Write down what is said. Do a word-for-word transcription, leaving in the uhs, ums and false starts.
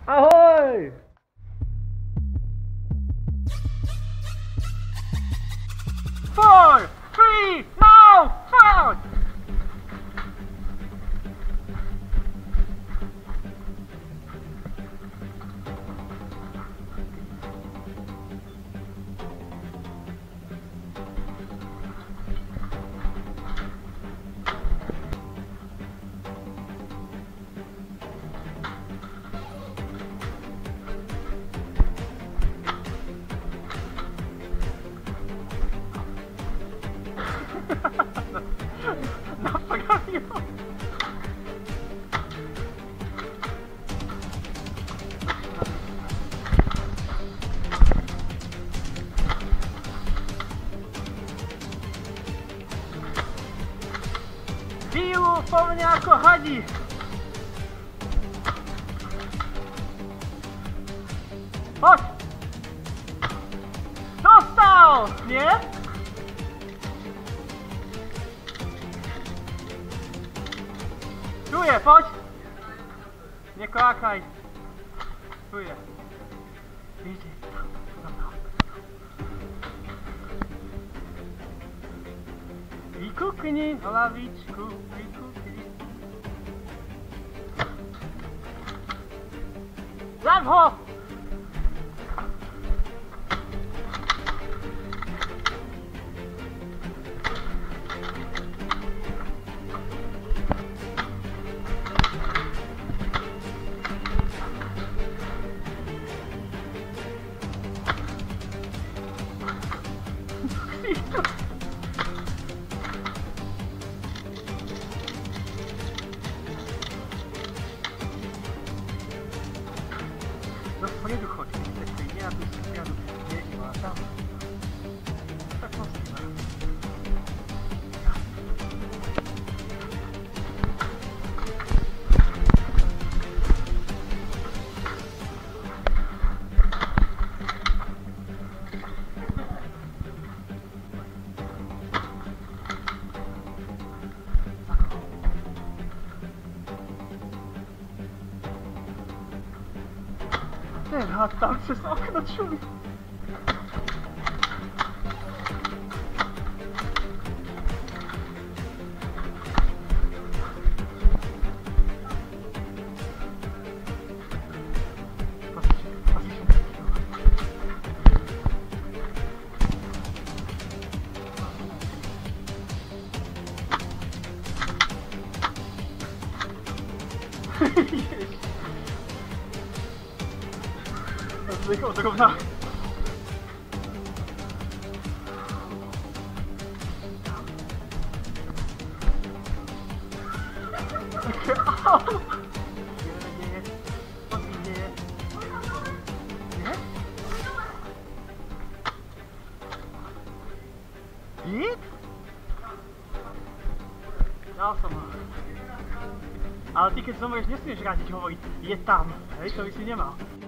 Ahoj! Four, three, now, forward! Naprawił! Bił po mnie jako chodzi! Chodź! Dostał! Nie? Czuję, chodź! Nie kołakaj! Czuję! Idzie! I kuknij w lawiczku, i kuknij. Lewo! Do swojego chodzi, niestety nie na tych sąsiadów, nie ma tam. Tak mocno. Teraz tam przez okno czuj! Zjechał do równa. Git? Ja som. Ale ty keď zomreš, nesmieš radiť hovoriť, je tam. Hej, to by si nemal.